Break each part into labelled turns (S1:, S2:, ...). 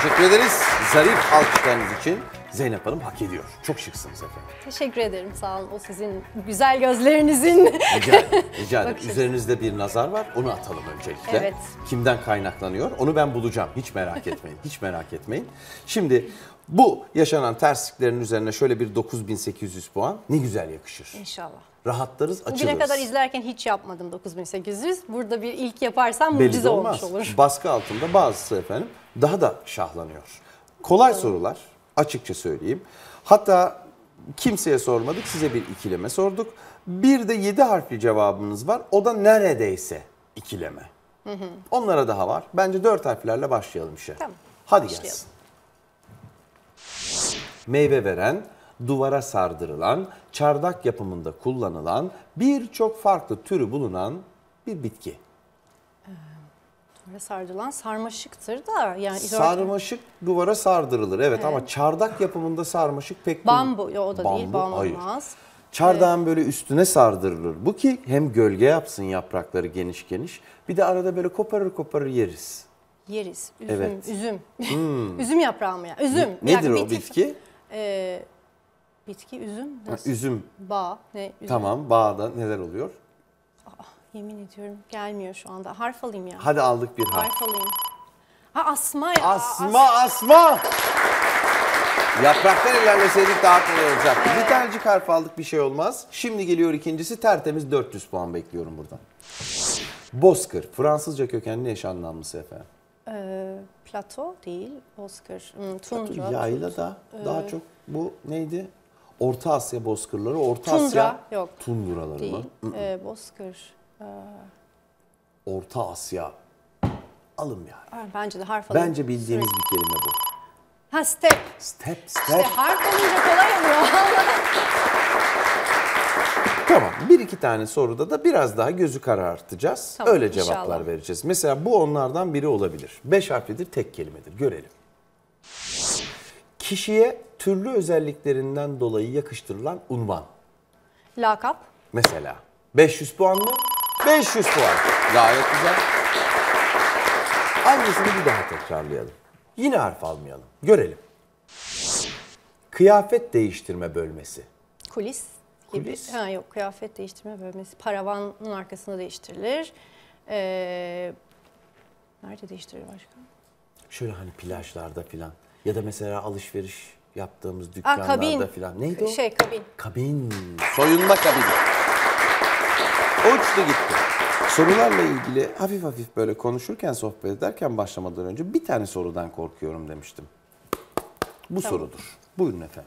S1: teşekkür ederiz. Zarif alkışlarınız için Zeynep Hanım hak ediyor. Çok şıksınız efendim.
S2: Teşekkür ederim, sağ olun. O sizin güzel gözlerinizin.
S1: Rica ederim. Rica ederim. Üzerinizde bir nazar var. Onu atalım öncelikle.
S2: Evet.
S1: Kimden kaynaklanıyor? Onu ben bulacağım. Hiç merak etmeyin. Hiç merak etmeyin. Şimdi bu yaşanan tersliklerin üzerine şöyle bir 9800 puan ne güzel yakışır.
S2: İnşallah.
S1: Rahatlarız, açılırız.
S2: Bugüne kadar izlerken hiç yapmadım 9800. Burada bir ilk yaparsam
S1: Belli
S2: mucize
S1: de
S2: olmuş
S1: olmaz.
S2: olur.
S1: Baskı altında bazısı efendim daha da şahlanıyor. Kolay sorular, açıkça söyleyeyim. Hatta kimseye sormadık, size bir ikileme sorduk. Bir de 7 harfli cevabımız var. O da neredeyse ikileme. Onlara daha var. Bence 4 harflerle başlayalım işe.
S2: Tamam.
S1: Hadi
S2: Başlayalım.
S1: gelsin. Meyve veren, duvara sardırılan, çardak yapımında kullanılan, birçok farklı türü bulunan bir bitki.
S2: Böyle sardılan sarmaşıktır da yani
S1: Sarmaşık duvara sardırılır evet, ama çardak yapımında sarmaşık pek...
S2: bambu, yo, o da değil, bambu
S1: hayır.
S2: olmaz.
S1: Çardağın böyle üstüne sardırılır. Bu ki hem gölge yapsın yaprakları geniş geniş, bir de arada böyle koparır koparır yeriz.
S2: Yeriz. Üzüm,
S1: Evet.
S2: üzüm. Üzüm yaprağı mı ya? Üzüm.
S1: Nedir
S2: Yani
S1: o bitki?
S2: Bitki, üzüm. Nasıl?
S1: Üzüm.
S2: Bağ. Ne? Üzüm.
S1: Tamam, bağda neler oluyor?
S2: Yemin ediyorum gelmiyor şu anda. Harf alayım ya.
S1: Hadi aldık bir harf.
S2: Harf alayım. Ha, asma ya.
S1: Asma. Yapraktan ilerleseydik daha kolay olacaktı. Bir tanecik harf aldık, bir şey olmaz. Şimdi geliyor ikincisi, tertemiz 400 puan bekliyorum buradan. Bozkır, Fransızca kökenli eş anlamlısı efendim.
S2: Plato değil. Bozkır. Tundra.
S1: Yayla da daha çok bu neydi? Orta Asya bozkırları, Orta
S2: Tundra,
S1: Asya
S2: yok.
S1: tundraları
S2: Değil.
S1: mı?
S2: Bozkır.
S1: Orta Asya. Alın yani.
S2: Bence de harf alayım.
S1: Bence bildiğimiz bir kelime bu.
S2: Ha, step.
S1: Step.
S2: İşte harf olunca kolay oluyor.
S1: Tamam. Bir iki tane soruda da biraz daha gözü karartacağız.
S2: Tamam,
S1: Öyle
S2: inşallah.
S1: cevaplar vereceğiz. Mesela bu onlardan biri olabilir. 5 harflidir, tek kelimedir. Görelim. Kişiye türlü özelliklerinden dolayı yakıştırılan unvan.
S2: Lakap.
S1: Mesela 500 puan mı? 500 puan. Gayet güzel. Aynısını bir daha tekrarlayalım. Yine harf almayalım. Görelim. Kıyafet değiştirme bölmesi.
S2: Kulis gibi.
S1: Kulis.
S2: Ha, yok, kıyafet değiştirme bölmesi. Paravanın arkasında değiştirilir. Nerede değiştirilir başka?
S1: Şöyle hani plajlarda filan ya da mesela alışveriş yaptığımız dükkanlarda filan. Neydi o?
S2: Kabin.
S1: Kabin. Soyunma kabini. O uçtu gitti. Sorularla ilgili hafif hafif böyle konuşurken, sohbet ederken başlamadan önce bir tane sorudan korkuyorum demiştim. Bu sorudur. Buyurun efendim.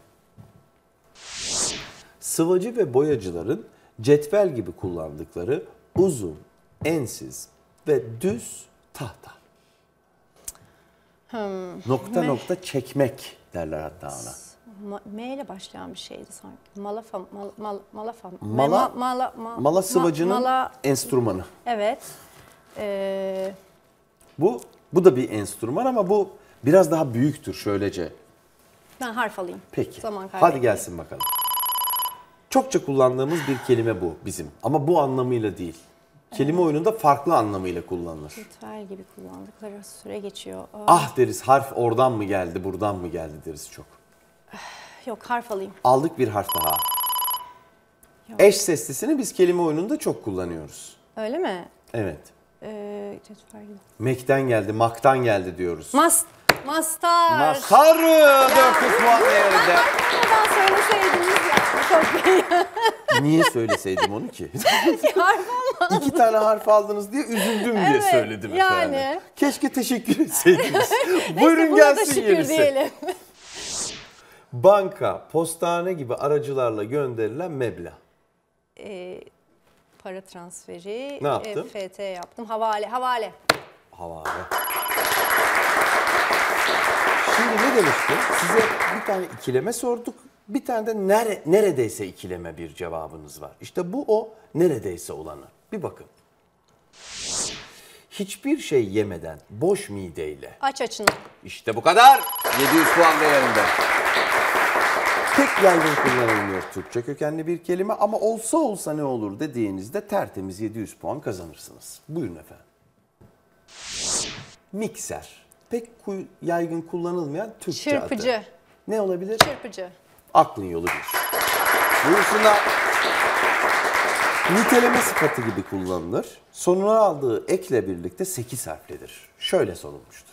S1: Sıvacı ve boyacıların cetvel gibi kullandıkları uzun, ensiz ve düz tahta. Nokta çekmek derler hatta ona.
S2: M ile başlayan bir şeydi sanki. Malafa.
S1: Mala sıvacının enstrümanı.
S2: Evet.
S1: Bu da bir enstrüman ama bu biraz daha büyüktür şöylece.
S2: Ben harf alayım.
S1: Peki.
S2: Zaman
S1: Hadi gelsin bakalım. Çokça kullandığımız bir kelime bu bizim. Ama bu anlamıyla değil. Kelime oyununda farklı anlamıyla kullanılır.
S2: Cetvel gibi kullandıkları süre geçiyor.
S1: Ah deriz, harf oradan mı geldi, buradan mı geldi deriz çok.
S2: Yok, harf alayım.
S1: Aldık bir harf daha.
S2: Yok.
S1: Eş seslisini biz kelime oyununda çok kullanıyoruz.
S2: Öyle mi?
S1: Evet.
S2: Cetvel gibi.
S1: Mek'ten geldi, mak'tan geldi diyoruz.
S2: Mastar.
S1: Mastar 400 puan değerinde.
S2: Neden söyleseydiniz ya. Çok iyi.
S1: Niye söyleseydim onu ki?
S2: Harf olmaz.
S1: 2 tane harf aldınız diye üzüldüm diye
S2: Evet,
S1: söyledim
S2: yani.
S1: efendim. Keşke teşekkür etseydiniz. Buyurun
S2: Neyse, buna da
S1: gelsin
S2: şükür
S1: gerisi.
S2: diyelim.
S1: Banka, postane gibi aracılarla gönderilen meblağ.
S2: Para transferi.
S1: Ne yaptın?
S2: FT yaptım. Havale.
S1: Havale. Şimdi ne demiştim? Size bir tane ikileme sorduk. Bir tane de neredeyse ikileme bir cevabınız var. İşte bu o neredeyse olanı. Bir bakın. Hiçbir şey yemeden boş mideyle.
S2: Aç açını.
S1: İşte bu kadar. 700 puan değerinde. Pek yaygın kullanılmıyor Türkçe kökenli bir kelime ama olsa ne olur dediğinizde tertemiz 700 puan kazanırsınız. Buyurun efendim. Mikser. pek yaygın kullanılmayan Türkçe
S2: Çırpıcı.
S1: adı. Ne olabilir?
S2: Çırpıcı.
S1: Aklın yolu bir. Buyursunlar. Niteleme sıfatı gibi kullanılır. Sonuna aldığı ekle birlikte 8 harflidir. Şöyle sorulmuştur.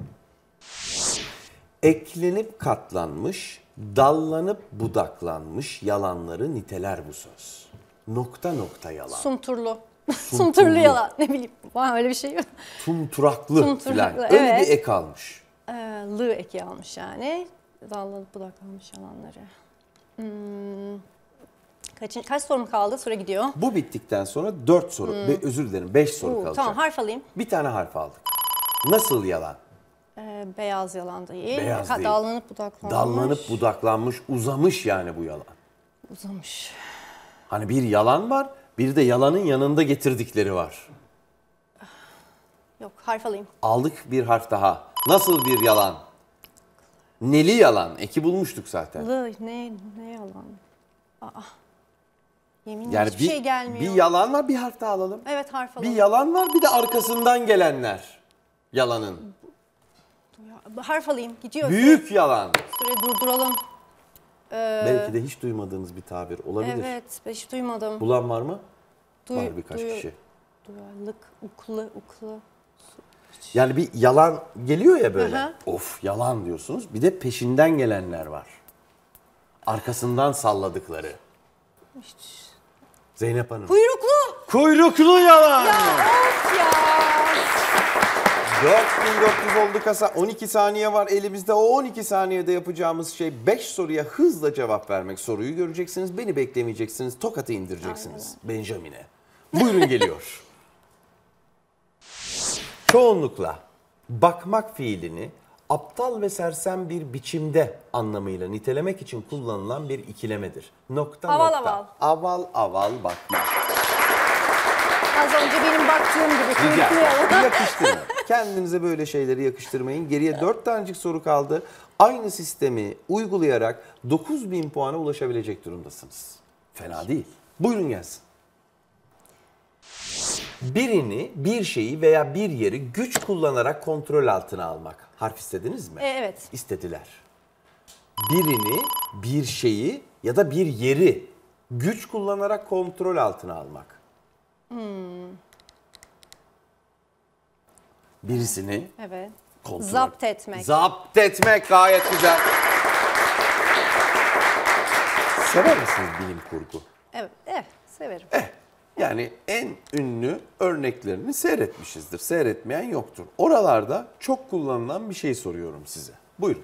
S1: Eklenip katlanmış, dallanıp budaklanmış yalanları niteler bu söz. Nokta nokta yalan.
S2: Sumturlu. Sumturlu yalan. Ne bileyim. Var öyle bir şey yok.
S1: Tumturaklı
S2: Tumturaklı,
S1: filan. Öyle
S2: evet.
S1: bir ek almış.
S2: Lı eki almış yani. Dallanıp budaklanmış yalanları. Kaç sorum kaldı? Süre gidiyor.
S1: Bu bittikten sonra 4 soru, özür dilerim 5 soru kalacak.
S2: Tamam, harf alayım.
S1: Bir tane harf aldık. Nasıl yalan?
S2: Beyaz yalan değil.
S1: Beyaz değil.
S2: Dallanıp budaklanmış.
S1: Dallanıp budaklanmış, uzamış yani bu yalan.
S2: Uzamış.
S1: Hani bir yalan var, bir de yalanın yanında getirdikleri var.
S2: Yok, harf alayım.
S1: Aldık bir harf daha. Nasıl bir yalan? Neli yalan. Eki bulmuştuk zaten.
S2: Ne yalan? Yeminle
S1: Yani
S2: hiçbir şey gelmiyor.
S1: bir yalan var, bir harf daha alalım.
S2: Evet, harf
S1: Bir
S2: alalım.
S1: yalan var, bir de arkasından gelenler. Yalanın.
S2: Harf alayım. Gidiyor.
S1: Büyük yalan.
S2: Süre durduralım.
S1: Belki de hiç duymadığınız bir tabir olabilir.
S2: Evet, hiç duymadım.
S1: Bulan var mı? Var birkaç kişi.
S2: Duyarlılık, uklu.
S1: Yani bir yalan geliyor ya böyle.
S2: Aha.
S1: Of yalan diyorsunuz. Bir de peşinden gelenler var. Arkasından salladıkları. Zeynep Hanım.
S2: Kuyruklu.
S1: Kuyruklu yalan.
S2: Of ya.
S1: 4400 oldu kasa. 12 saniye var elimizde. O 12 saniyede yapacağımız şey 5 soruya hızla cevap vermek. Soruyu göreceksiniz. Beni beklemeyeceksiniz. Tokatı indireceksiniz. Benjamin'e. Buyurun geliyor. Çoğunlukla bakmak fiilini aptal ve sersem bir biçimde anlamıyla nitelemek için kullanılan bir ikilemedir. Nokta
S2: Aval
S1: nokta.
S2: aval.
S1: Aval aval bakmak.
S2: Az önce benim baktığım gibi kuyruklu yalan.
S1: Yakıştırmayın. Kendinize böyle şeyleri yakıştırmayın. Geriye 4 tanecik soru kaldı. Aynı sistemi uygulayarak 9000 puana ulaşabilecek durumdasınız. Fena değil. Buyurun gelsin. Birini, bir şeyi veya bir yeri güç kullanarak kontrol altına almak. Harf istediniz mi?
S2: Evet.
S1: İstediler. Birini, bir şeyi ya da bir yeri güç kullanarak kontrol altına almak. Birisini
S2: Evet.
S1: kontrol.
S2: Zapt etmek.
S1: Zapt etmek gayet güzel. Sever misiniz bilim kurgu?
S2: Evet, severim.
S1: Yani en ünlü örneklerini seyretmişizdir. Seyretmeyen yoktur. Oralarda çok kullanılan bir şey soruyorum size. Buyurun.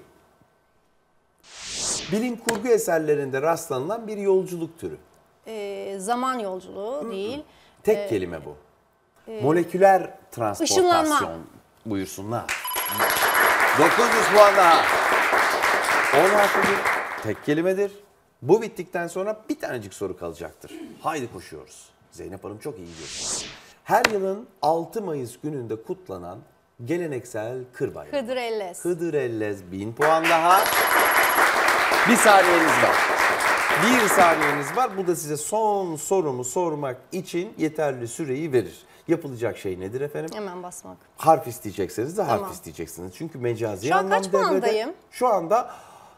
S1: Bilim kurgu eserlerinde rastlanılan bir yolculuk türü.
S2: Zaman yolculuğu değil.
S1: Tek kelime bu. Moleküler transportasyon.
S2: Işınlanma.
S1: Buyursunlar. 900 puan daha. 10 harflidir. Tek kelimedir. Bu bittikten sonra bir tanecik soru kalacaktır. Haydi koşuyoruz. Zeynep Hanım çok iyi gidiyor. Her yılın 6 Mayıs gününde kutlanan geleneksel kır bayramı.
S2: Hıdrellez.
S1: Hıdrellez 1000 puan daha. Bir saniyeniz var. Bir saniyeniz var. Bu da size son sorumu sormak için yeterli süreyi verir. Yapılacak şey nedir efendim?
S2: Hemen basmak.
S1: Harf isteyecekseniz de harf
S2: Tamam.
S1: isteyeceksiniz. Çünkü mecazi
S2: Şu an
S1: anlam
S2: kaç
S1: devrede.
S2: puandayım?
S1: Şu anda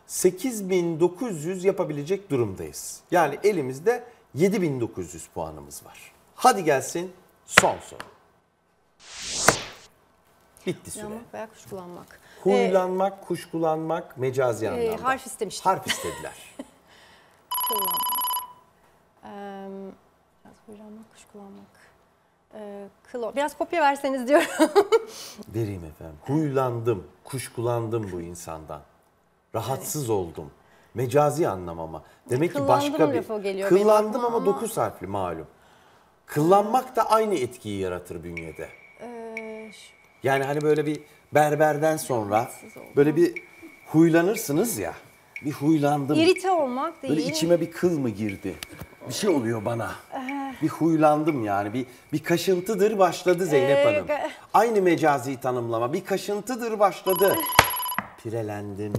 S1: 8900 yapabilecek durumdayız. Yani elimizde 7900 puanımız var. Hadi gelsin son soru. Bitti süre.
S2: Yanmak veya kuş kullanmak.
S1: Huylanmak, kuşkulanmak, mecazi anlamda.
S2: Harf istemiştim.
S1: Harf istediler.
S2: Kullanmak. Biraz huylanmak, kuş kullanmak. Biraz kopya verseniz diyorum.
S1: Vereyim efendim. Huylandım, kuşkulandım bu insandan. Rahatsız oldum. Mecazi anlam ama. Demek ki
S2: Kıllandım
S1: başka bir...
S2: lafı geliyor benim
S1: Kıllandım
S2: aklıma
S1: ama
S2: ama-
S1: 9 harfli malum. Kıllanmak da aynı etkiyi yaratır bünyede. Yani hani böyle bir berberden sonra böyle bir huylanırsınız ya. Bir huylandım.
S2: İrite olmak değil.
S1: Böyle içime bir kıl mı girdi? Bir şey oluyor bana. Bir huylandım yani. Bir kaşıntıdır başladı Zeynep Hanım. Aynı mecazi tanımlama. Bir kaşıntıdır başladı. Pirelendim.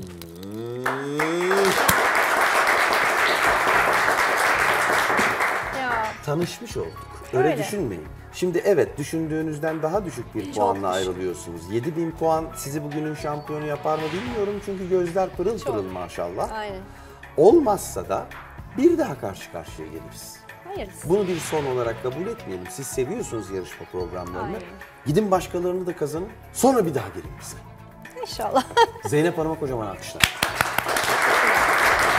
S2: Ya
S1: tanışmış olduk. Öyle
S2: Öyle.
S1: düşünmeyin. Şimdi evet, düşündüğünüzden daha düşük bir
S2: Çok
S1: puanla
S2: düşük.
S1: ayrılıyorsunuz. 7.000 puan sizi bugünün şampiyonu yapar mı bilmiyorum. Çünkü gözler pırıl pırıl maşallah.
S2: Aynen.
S1: Olmazsa da bir daha karşı karşıya geliriz.
S2: Hayırlısı.
S1: Bunu bir son olarak kabul etmeyelim. Siz seviyorsunuz yarışma programlarını.
S2: Aynen.
S1: Gidin başkalarını da kazanın. Sonra bir daha gelin bize.
S2: İnşallah.
S1: Zeynep Hanım'a kocaman alkışlar.